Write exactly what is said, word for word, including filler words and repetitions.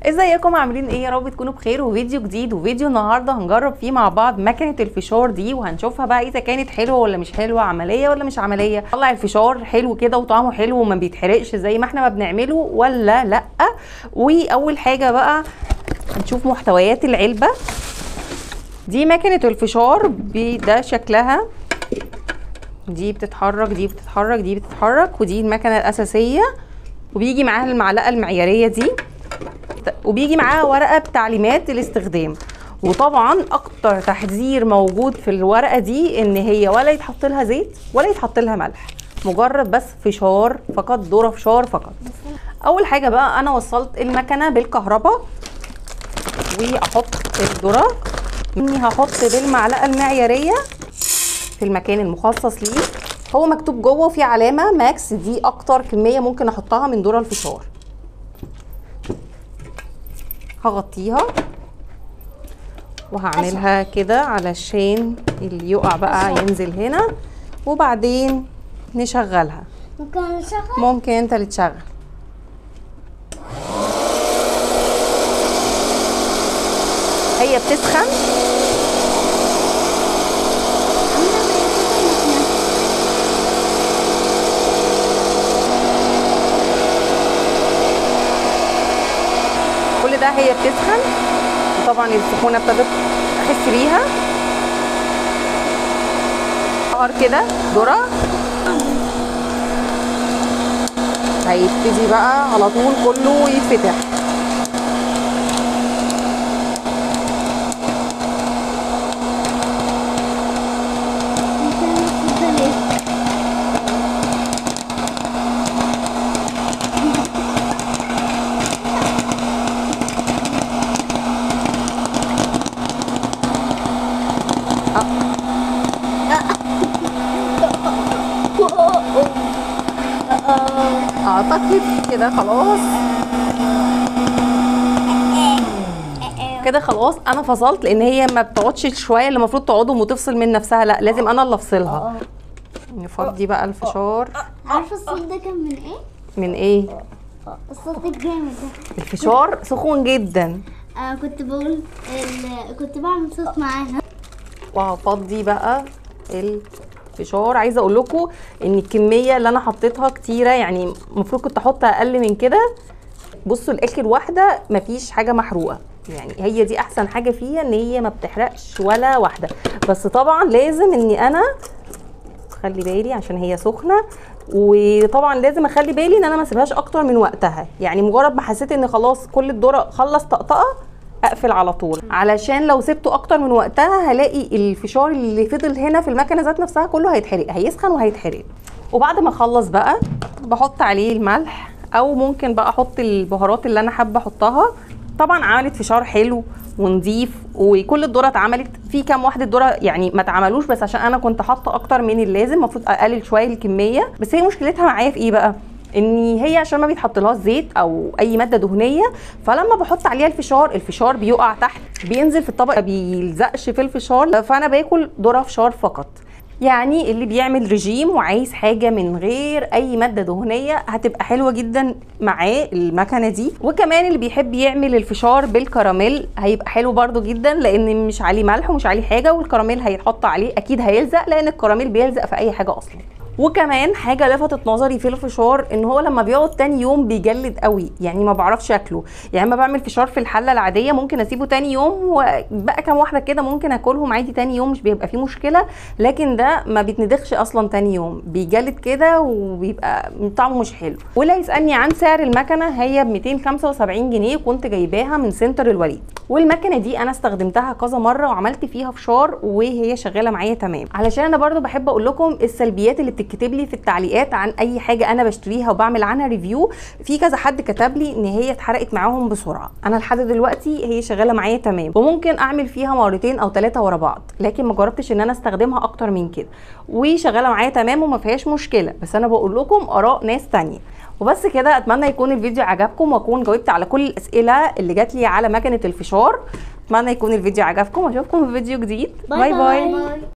ازيكم عاملين ايه؟ يا رب تكونوا بخير. وفيديو جديد وفيديو النهارده هنجرب فيه مع بعض مكنه الفشار دي، وهنشوفها بقى اذا كانت حلوه ولا مش حلوه، عمليه ولا مش عمليه، طلع الفشار حلو كده وطعمه حلو وما بيتحرقش زي ما احنا ما بنعمله ولا لا. واول حاجه بقى هنشوف محتويات العلبه دي. مكنه الفشار ده شكلها، دي بتتحرك دي بتتحرك دي بتتحرك ودي المكنه الاساسيه، وبيجي معاها المعلقه المعياريه دي، وبيجي معاها ورقه بتعليمات الاستخدام. وطبعا اكتر تحذير موجود في الورقه دي ان هي ولا يتحط لها زيت ولا يتحط لها ملح، مجرد بس فشار فقط، ذره فشار فقط. اول حاجه بقى انا وصلت المكنه بالكهرباء واحط الذره، اني هحط بالمعلقه المعياريه في المكان المخصص ليه. هو مكتوب جوه وفي علامه ماكس، دي اكتر كميه ممكن احطها من ذره الفشار. هغطيها وهعملها كده علشان اللي يقع بقى ينزل هنا، وبعدين نشغلها. ممكن نشغل؟ ممكن انت اللي تشغل. هي بتسخن كل ده، هي بتسخن وطبعا السخونه ابتدت احس بيها. نهار كده ذره هيبتدي بقى على طول كله يتفتح. اعتقد كده خلاص، كده خلاص انا فصلت، لان هي ما بتقعدش شويه اللي المفروض تقعدهم وتفصل من نفسها، لا لازم انا اللي افصلها. نفضي بقى الفشار. عارفه الصوت ده كان من ايه؟ من ايه؟ الصوت الجامد ده. الفشار سخون جدا. انا كنت بقول ال... كنت بعمل صوت معاها. وهفضي بقى الفشار. عايزه اقول لكم ان الكميه اللي انا حطيتها كتيره، يعني المفروض كنت احط اقل من كده. بصوا الاخر واحده مفيش حاجه محروقه، يعني هي دي احسن حاجه فيها، ان هي ما بتحرقش ولا واحده. بس طبعا لازم اني انا اخلي بالي عشان هي سخنه، وطبعا لازم اخلي بالي ان انا ما اسيبهاش اكتر من وقتها. يعني مجرد ما حسيت ان خلاص كل الذره خلص طقطقه اقفل على طول، علشان لو سبته اكتر من وقتها هلاقي الفشار اللي فضل هنا في المكنه ذات نفسها كله هيتحرق، هيسخن وهيتحرق. وبعد ما اخلص بقى بحط عليه الملح، او ممكن بقى احط البهارات اللي انا حابه احطها. طبعا عملت فشار حلو ونضيف، وكل الذره اتعملت. في كام واحده ذره يعني ما اتعملوش، بس عشان انا كنت حاطه اكتر من اللازم، المفروض اقلل شويه الكميه. بس هي مشكلتها معايا في ايه بقى؟ ان هي عشان ما بيتحطلهاش زيت او اي ماده دهنيه، فلما بحط عليها الفشار الفشار بيقع تحت، بينزل في الطبق، ما بيلزقش في الفشار، فانا باكل ذره فشار فقط. يعني اللي بيعمل رجيم وعايز حاجه من غير اي ماده دهنيه هتبقى حلوه جدا معاه المكنه دي. وكمان اللي بيحب يعمل الفشار بالكراميل هيبقى حلو برده جدا، لان مش عليه ملح ومش عليه حاجه، والكراميل هيتحط عليه اكيد هيلزق، لان الكراميل بيلزق في اي حاجه اصلا. وكمان حاجه لفتت نظري في الفشار، ان هو لما بيقعد تاني يوم بيجلد قوي، يعني ما بعرفش اكله. يعني لما بعمل فشار في الحله العاديه ممكن اسيبه تاني يوم وبقى كام واحده كده ممكن اكلهم عادي تاني يوم، مش بيبقى فيه مشكله. لكن ده ما بيتندخش اصلا تاني يوم، بيجلد كده وبيبقى طعمه مش حلو. واللي هيسالني عن سعر المكنه، هي ب مئتين وخمسة وسبعين جنيه، كنت جايباها من سنتر الوليد. والمكنه دي انا استخدمتها كذا مره وعملت فيها فشار وهي شغاله معايا تمام. علشان انا برده بحب اقول لكم السلبيات اللي بتتكتب لي في التعليقات عن اي حاجه انا بشتريها وبعمل عنها ريفيو. في كذا حد كتب لي ان هي اتحرقت معاهم بسرعه. انا لحد دلوقتي هي شغاله معايا تمام، وممكن اعمل فيها مرتين او ثلاثه ورا بعض، لكن ما جربتش ان انا استخدمها اكتر من كده، وشغاله معايا تمام وما فيهاش مشكله. بس انا بقول لكم اراء ناس تانية. وبس كده، اتمنى يكون الفيديو عجبكم واكون جاوبت على كل الاسئله اللي جات لي على مكنه الفشار. اتمنى يكون الفيديو عجبكم، واشوفكم في فيديو جديد. باي باي, باي.